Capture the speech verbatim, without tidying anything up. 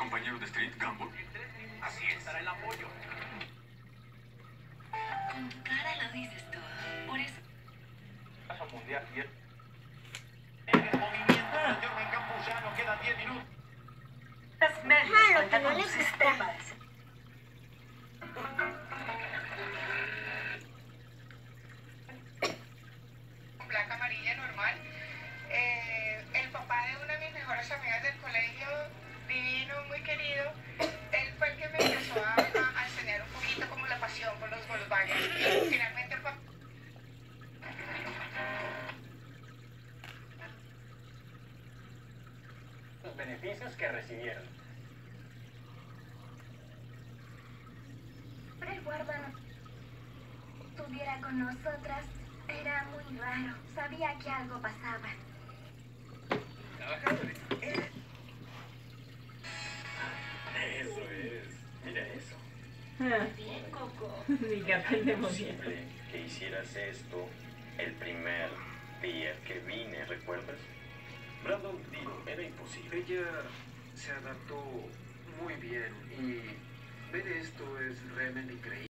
compañero de Street, Gumball? Así es. Estará el apoyo. Con tu cara lo dices todo. Por eso. Paso mundial y el... En el movimiento de Jordan Campuzano, quedan diez minutos. Las medias Ajá, lo que faltan no un le gusta. sistema de... Placa amarilla normal. Eh, el papá de una de mis mejores amigas del colegio, divino, muy querido, él fue el que me empezó a, a- a enseñar un poquito como la pasión por los Volkswagen. Y finalmente el papá... Los beneficios que recibieron. El guarda no estuviera con nosotras. Era muy raro. Sabía que algo pasaba. Eso es. Mira eso. Bien, Coco. Sí, que aprendemos bien. Posible que hicieras esto el primer día que vine, ¿recuerdas? Brandon dijo, era imposible. Ella se adaptó muy bien y ver esto es realmente increíble.